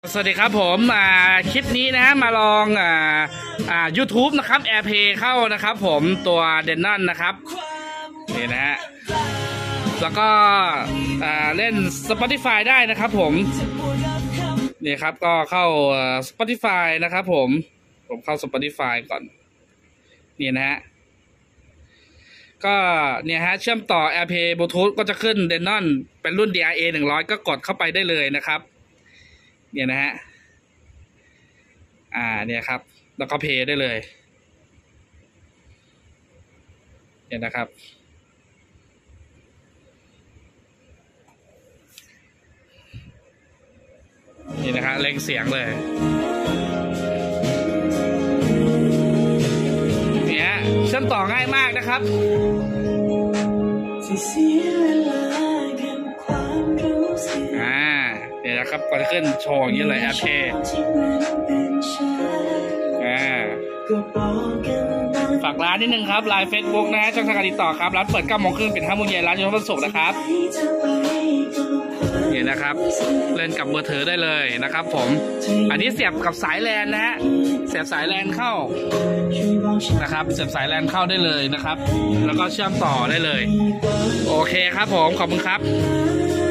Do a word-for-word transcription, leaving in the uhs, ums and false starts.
สวัสดีครับผมอ่าคลิปนี้นะมาลองอ่าอ่า YouTube นะครับ AirPlay เข้านะครับผมตัว Denon นะครับนี่นะฮะแล้วก็อ่าเล่น Spotify ได้นะครับผมนี่ครับก็เข้า Spotify นะครับผมผมเข้า Spotify ก่อนนี่นะฮะก็เนี่ยฮะเชื่อมต่อ AirPlay Bluetooth ก็จะขึ้น Denon เป็นรุ่น ดี อาร์ เอ หนึ่งร้อยก็กดเข้าไปได้เลยนะครับเนี่ยนะฮะอ่าเนี่ยครับแล้วก็เพย์ได้เลยเนี่ยนะครับนี่นะฮะเล่งเสียงเลยเนี่ยเชื่อมต่อง่ายมากนะครับอ่าเนี่ยนะครับก็จะขึ้นโชว์อย่างนี้เลยแอปเพย์อ่าฝากร้านนิดนึงครับไลน์ Facebook นะช่องทางการติดต่อครับร้านเปิดเก้าโมงครึ่งปิดห้าโมงเย็นร้านอยู่วันศุกร์นะครับนี่นะครับเล่นกับมือถือได้เลยนะครับผมอันนี้เสียบกับสายแลนนะฮะเสียบสายแลนเข้านะครับเสียบสายแลนเข้าได้เลยนะครับแล้วก็เชื่อมต่อได้เลยโอเคครับผมขอบคุณครับ